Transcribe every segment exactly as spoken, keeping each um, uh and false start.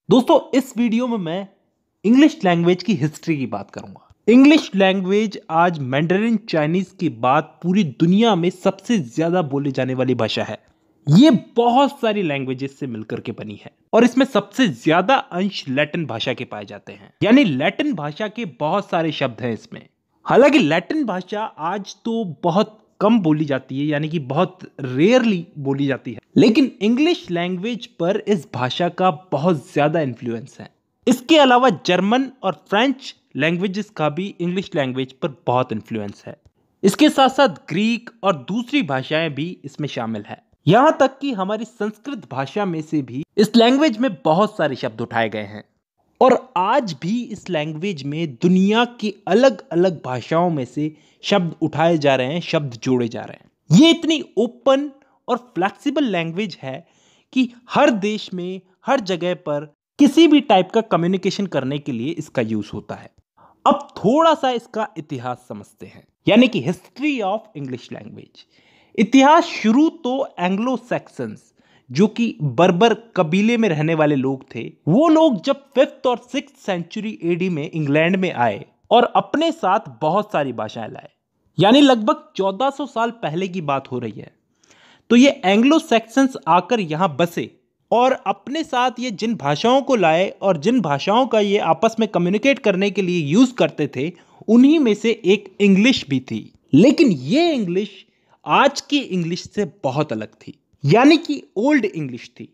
दोस्तों इस वीडियो में मैं इंग्लिश लैंग्वेज की हिस्ट्री की बात करूंगा। इंग्लिश लैंग्वेज आज मैंडरिन चाइनीज के बाद पूरी दुनिया में सबसे ज्यादा बोली जाने वाली भाषा है। ये बहुत सारी लैंग्वेजेस से मिलकर के बनी है और इसमें सबसे ज्यादा अंश लैटिन भाषा के पाए जाते हैं, यानी लैटिन भाषा के बहुत सारे शब्द हैं इसमें। हालांकि लैटिन भाषा आज तो बहुत कम बोली जाती है, यानी कि बहुत रेयरली बोली जाती है, लेकिन इंग्लिश लैंग्वेज पर इस भाषा का बहुत ज्यादा इन्फ्लुएंस है। इसके अलावा जर्मन और फ्रेंच लैंग्वेजेस का भी इंग्लिश लैंग्वेज पर बहुत इन्फ्लुएंस है। इसके साथ साथ ग्रीक और दूसरी भाषाएं भी इसमें शामिल है। यहां तक कि हमारी संस्कृत भाषा में से भी इस लैंग्वेज में बहुत सारे शब्द उठाए गए हैं और आज भी इस लैंग्वेज में दुनिया की अलग अलग भाषाओं में से शब्द उठाए जा रहे हैं, शब्द जोड़े जा रहे हैं। ये इतनी ओपन और फ्लेक्सिबल लैंग्वेज है कि हर देश में, हर जगह पर किसी भी टाइप का कम्युनिकेशन करने के लिए इसका यूज होता है। अब थोड़ा सा इसका इतिहास समझते हैं, यानी कि हिस्ट्री ऑफ इंग्लिश लैंग्वेज। इतिहास शुरू तो एंग्लो सैक्सन्स, जो कि बर्बर कबीले में रहने वाले लोग थे, वो लोग जब फिफ्थ और सिक्स्थ सेंचुरी एडी में इंग्लैंड में आए और अपने साथ बहुत सारी भाषाएं लाए, यानी लगभग चौदह सौ साल पहले की बात हो रही है। तो ये एंग्लो सैक्सन्स आकर यहां बसे और अपने साथ ये जिन भाषाओं को लाए और जिन भाषाओं का ये आपस में कम्युनिकेट करने के लिए यूज करते थे, उन्हीं में से एक इंग्लिश भी थी। लेकिन ये इंग्लिश आज की इंग्लिश से बहुत अलग थी, यानी कि ओल्ड इंग्लिश थी।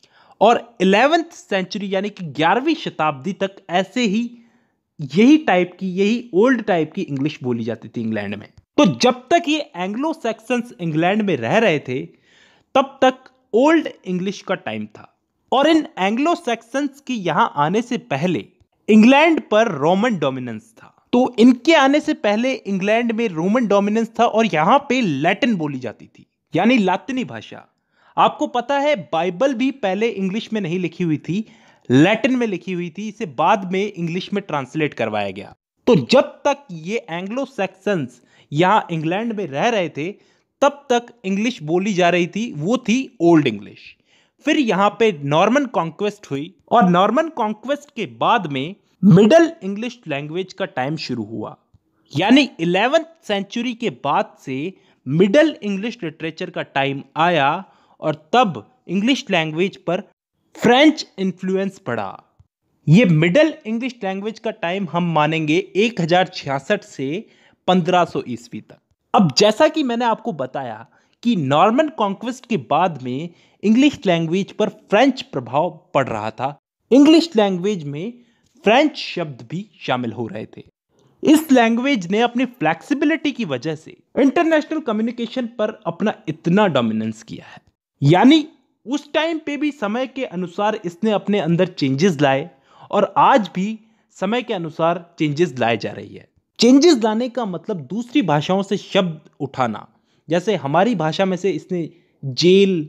और इलेवेंथ सेंचुरी यानी कि ग्यारहवीं शताब्दी तक ऐसे ही यही टाइप की, यही ओल्ड टाइप की इंग्लिश बोली जाती थी इंग्लैंड में। तो जब तक ये एंग्लो सैक्सन्स इंग्लैंड में रह रहे थे, तब तक ओल्ड इंग्लिश का टाइम था। और इन एंग्लो सैक्सन्स के यहां आने से पहले इंग्लैंड पर रोमन डोमिनेंस था। तो इनके आने से पहले इंग्लैंड में रोमन डोमिनेंस था और यहां पे लैटिन बोली जाती थी, यानी लातिनी भाषा। आपको पता है बाइबल भी पहले इंग्लिश में नहीं लिखी हुई थी, लैटिन में लिखी हुई थी। इसे बाद में इंग्लिश में ट्रांसलेट करवाया गया। तो जब तक ये एंग्लो सैक्सन्स यहां इंग्लैंड में रह रहे थे, तब तक इंग्लिश बोली जा रही थी, वो थी ओल्ड इंग्लिश। फिर यहां पे नॉर्मन कॉन्क्वेस्ट हुई और नॉर्मन कॉन्क्वेस्ट के बाद में मिडल इंग्लिश लैंग्वेज का टाइम शुरू हुआ, यानी इलेवेंथ सेंचुरी के बाद से मिडल इंग्लिश लिटरेचर का टाइम आया और तब इंग्लिश लैंग्वेज पर फ्रेंच इन्फ्लुएंस पड़ा। ये मिडल इंग्लिश लैंग्वेज का टाइम हम मानेंगे एक हजार छियासठ से पंद्रह सौ ईस्वी तक। अब जैसा कि मैंने आपको बताया कि नॉर्मन कॉन्क्वेस्ट के बाद में इंग्लिश लैंग्वेज पर फ्रेंच प्रभाव पड़ रहा था, इंग्लिश लैंग्वेज में फ्रेंच शब्द भी शामिल हो रहे थे। इस लैंग्वेज ने अपनी फ्लेक्सिबिलिटी की वजह से इंटरनेशनल कम्युनिकेशन पर अपना इतना डोमिनेंस किया है, यानी उस टाइम पे भी समय के अनुसार इसने अपने अंदर चेंजेस लाए और आज भी समय के अनुसार चेंजेस लाए जा रही है। चेंजेस लाने का मतलब दूसरी भाषाओं से शब्द उठाना। जैसे हमारी भाषा में से इसने जेल,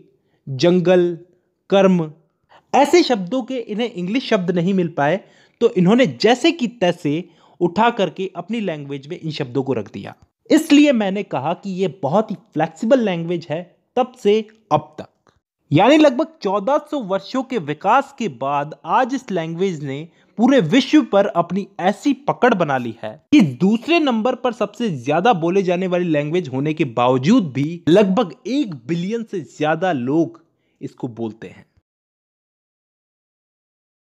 जंगल, कर्म, ऐसे शब्दों के इन्हें इंग्लिश शब्द नहीं मिल पाए, तो इन्होंने जैसे कि तैसे उठा करके अपनी लैंग्वेज में इन शब्दों को रख दिया। इसलिए मैंने कहा कि यह बहुत ही फ्लेक्सिबल लैंग्वेज है तब से अब तक, यानी लगभग चौदह सौ वर्षों के विकास के बाद आज इस लैंग्वेज ने पूरे विश्व पर अपनी ऐसी पकड़ बना ली है कि दूसरे नंबर पर सबसे ज्यादा बोले जाने वाली लैंग्वेज होने के बावजूद भी लगभग एक बिलियन से ज्यादा लोग इसको बोलते हैं।